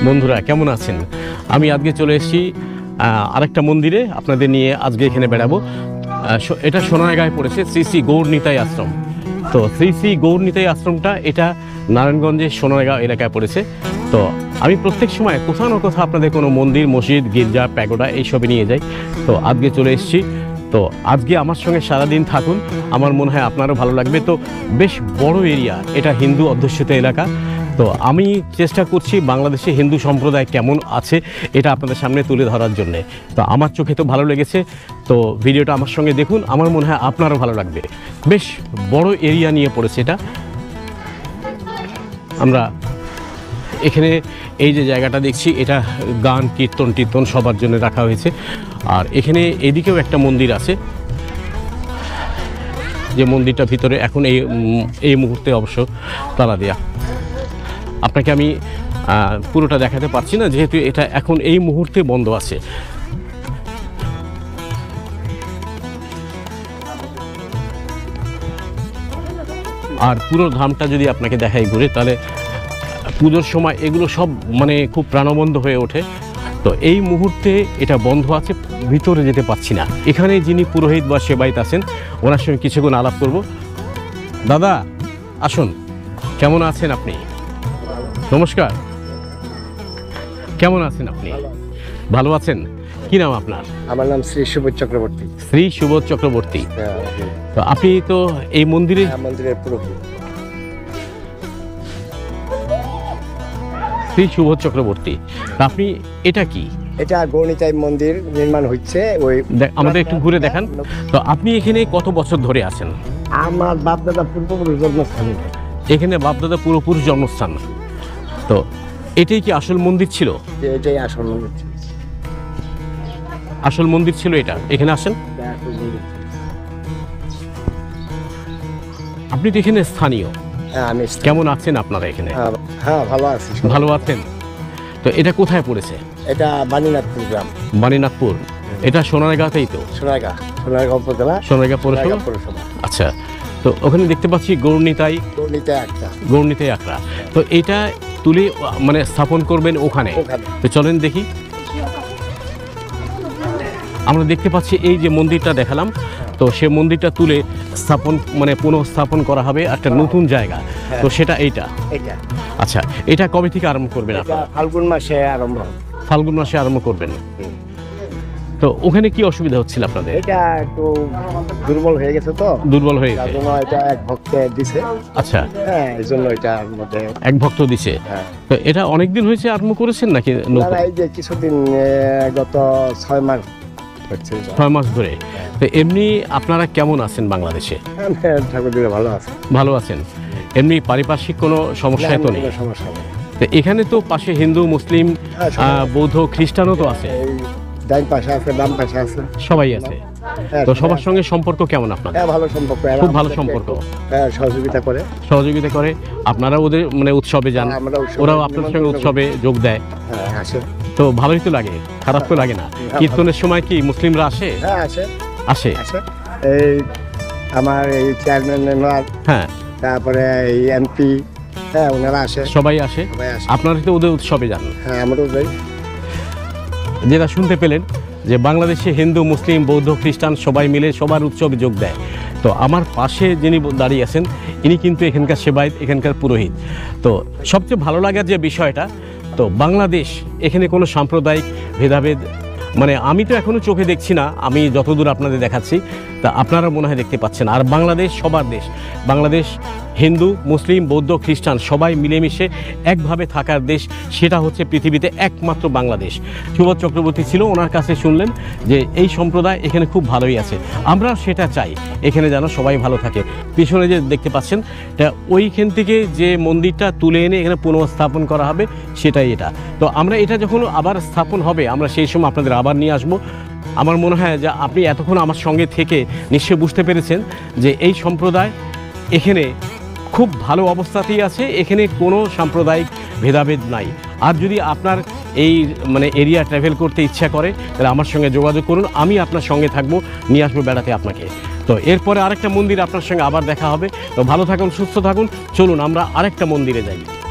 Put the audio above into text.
বন্ধুরা কেমন আছেন? আমি আজকে চলে এসেছি আরেকটা মন্দিরে আপনাদের নিয়ে আজকে এখানে বেড়াবো। এটা সোনারগাঁয়ে পড়েছে শ্রী শ্রী গৌর নিতাই আশ্রম। তো শ্রী শ্রী গৌর নিতাই আশ্রমটা এটা নারায়ণগঞ্জের সোনারগাঁও এলাকায় পড়েছে। তো আমি প্রত্যেক সময় কোথাও না কোথাও আপনাদের কোনো মন্দির, মসজিদ, গির্জা, প্যাগোডা এইসবে নিয়ে যাই। তো আজকে চলে এসেছি। তো আজকে আমার সঙ্গে সারাদিন থাকুন, আমার মনে হয় আপনারও ভালো লাগবে। তো বেশ বড় এরিয়া, এটা হিন্দু অধ্যুষিত এলাকা। তো আমি চেষ্টা করছি বাংলাদেশে হিন্দু সম্প্রদায় কেমন আছে এটা আপনাদের সামনে তুলে ধরার জন্যে। তো আমার চোখে তো ভালো লেগেছে, তো ভিডিওটা আমার সঙ্গে দেখুন, আমার মনে হয় আপনারও ভালো লাগবে। বেশ বড় এরিয়া নিয়ে পড়েছে এটা। আমরা এখানে এই যে জায়গাটা দেখছি, এটা গান কীর্তন সবার জন্য রাখা হয়েছে। আর এখানে এদিকেও একটা মন্দির আছে, যে মন্দিরটা ভিতরে এখন এই মুহূর্তে অবশ্য তালা দেয়া। আপনাকে আমি পুরোটা দেখাতে পারছি না, যেহেতু এটা এখন এই মুহূর্তে বন্ধ আছে। আর পুরো ধামটা যদি আপনাকে দেখাই ঘুরে, তাহলে পুজোর সময় এগুলো সব মানে খুব প্রাণবন্ত হয়ে ওঠে। তো এই মুহূর্তে এটা বন্ধ আছে, ভিতরে যেতে পারছি না। এখানে যিনি পুরোহিত বা সেবায়িত আছেন, ওনার সঙ্গে কিছুক্ষণ আলাপ করব। দাদা আসুন, কেমন আছেন আপনি? নমস্কার, কেমন আছেন আপনি? ভালো আছেন? কি নাম আপনার? আমার নাম শ্রী সুবোধ চক্রবর্তী। শ্রী সুবোধ চক্রবর্তী। তো আপনি তো এই মন্দিরের পুরোহিত। শ্রী সুবোধ চক্রবর্তী, আপনি এটা কি? এটা গৌরনিতাই মন্দির নির্মাণ হচ্ছে। ওই আমাদের একটু ঘুরে দেখান। তো আপনি এখানে কত বছর ধরে আছেন? আমার বাপদাদা পূর্বপুরুষ জন্মস্থান। এখানে বাপদাদা পূর্বপুরুষ জন্মস্থান। তো এটাই কি আসল মন্দির ছিল? এটাই আসল মন্দির ছিল। আসল মন্দির ছিল এটা। এখানে আসেন। আপনি তো এখানে স্থানীয়। হ্যাঁ, আমি। কেমন আছেন আপনারা এখানে? হ্যাঁ, ভালো আছি। ভালো আছেন? তো এটা কোথায় পড়েছে? এটা বাণীনাথপুর গ্রাম। বাণীনাথপুর, এটা সোনারগাঁতেই তো? সোনারগাঁও উপজেলা, সোনারগাঁ পৌরসভা। আচ্ছা, তো ওখানে দেখতে পাচ্ছি গৌরনিতাই আখড়া। তো এটা তুলে মানে স্থাপন করবেন ওখানে। তো চলেন দেখি। আমরা দেখতে পাচ্ছি এই যে মন্দিরটা দেখালাম, তো সে মন্দিরটা তুলে স্থাপন মানে পুনঃস্থাপন করা হবে একটা নতুন জায়গা। তো সেটা এইটা। আচ্ছা, এটা কবে থেকে আরম্ভ করবেন আপনারা? ফাল্গুন মাসে আরম্ভ করবেন। তো ওখানে কি অসুবিধা হচ্ছিল আপনাদের? এটা একটু দুর্বল হয়ে গেছে। তো দুর্বল হয়ে গেছে, এটা এক ভক্ত দিছে। আচ্ছা, হ্যাঁ, এই জন্য এটার মধ্যে এক ভক্ত দিছে। তো এটা অনেক দিন হয়েছে আরম্ভ করেছেন নাকি? এই যে কিছুদিন, গত 6 মাস হচ্ছে। 6 মাস ধরে। তো এমনি আপনারা কেমন আছেন বাংলাদেশে? ঠাকুর দিলে ভালো আছেন। এমনি পারিপার্শ্বিক কোনো সমস্যা তো নেই? তো এখানে তো পাশে হিন্দু, মুসলিম, বৌদ্ধ, খ্রিস্টানও তো আছে। ডান পাশে আছে, বাম পাশে আছে, সবাই আছে। তো সবার সঙ্গে সম্পর্ক কেমন আপনাদের? ভালো সম্পর্ক, খুব ভালো সম্পর্ক। সহযোগিতা করে। আপনারা ওদের মানে উৎসবে যান, ওরাও আপনার সঙ্গে উৎসবে যোগ দেয়। তো ভালোই তো লাগে, খারাপ তো লাগে না? কীর্তনের সময় কি মুসলিমরা আসে? আসে। এই আমার এই চেয়ারম্যান, হ্যাঁ, তারপরে এই এমপি, হ্যাঁ, ওনারা আসে। সবাই আসে। আপনারা তো ওদের উৎসবে যান? হ্যাঁ, আমরাও যাই। যেটা শুনতে পেলেন যে বাংলাদেশে হিন্দু, মুসলিম, বৌদ্ধ, খ্রিস্টান সবাই মিলে সবার উৎসবে যোগ দেয়। তো আমার পাশে যিনি দাঁড়িয়ে আছেন, ইনি কিন্তু এখানকার সেবায়িত, এখানকার পুরোহিত। তো সবচেয়ে ভালো লাগার যে বিষয়টা, তো বাংলাদেশ এখানে কোনো সাম্প্রদায়িক ভেদাভেদ মানে আমি তো এখনও চোখে দেখছি না, আমি যতদূর আপনাদের দেখাচ্ছি তা আপনারা মনে হয় দেখতে পাচ্ছেন। আর বাংলাদেশ সবার দেশ। বাংলাদেশ হিন্দু, মুসলিম, বৌদ্ধ, খ্রিস্টান সবাই মিলেমিশে একভাবে থাকার দেশ। সেটা হচ্ছে পৃথিবীতে একমাত্র বাংলাদেশ। সুবোধ চক্রবর্তী ছিল, ওনার কাছে শুনলেন যে এই সম্প্রদায় এখানে খুব ভালোই আছে। আমরা সেটা চাই, এখানে যেন সবাই ভালো থাকে। পিছনে যে দেখতে পাচ্ছেন, এটা ওইখান থেকে যে মন্দিরটা তুলে এনে এখানে পুনঃস্থাপন করা হবে, সেটাই এটা। তো আমরা এটা যখন আবার স্থাপন হবে, আমরা সেই সময় আপনাদের আবার নিয়ে আসবো। আমার মনে হয় যে আপনি এতক্ষণ আমার সঙ্গে থেকে নিশ্চয়ই বুঝতে পেরেছেন যে এই সম্প্রদায় এখানে খুব ভালো অবস্থাতেই আছে। এখানে কোনো সাম্প্রদায়িক ভেদাভেদ নাই। আর যদি আপনার এই মানে এরিয়া ট্রাভেল করতে ইচ্ছা করে, তাহলে আমার সঙ্গে যোগাযোগ করুন, আমি আপনার সঙ্গে থাকবো, নিয়ে আসবো বেড়াতে আপনাকে। তো এরপরে আরেকটা মন্দির আপনার সঙ্গে আবার দেখা হবে। তো ভালো থাকুন, সুস্থ থাকুন। চলুন আমরা আরেকটা মন্দিরে যাই।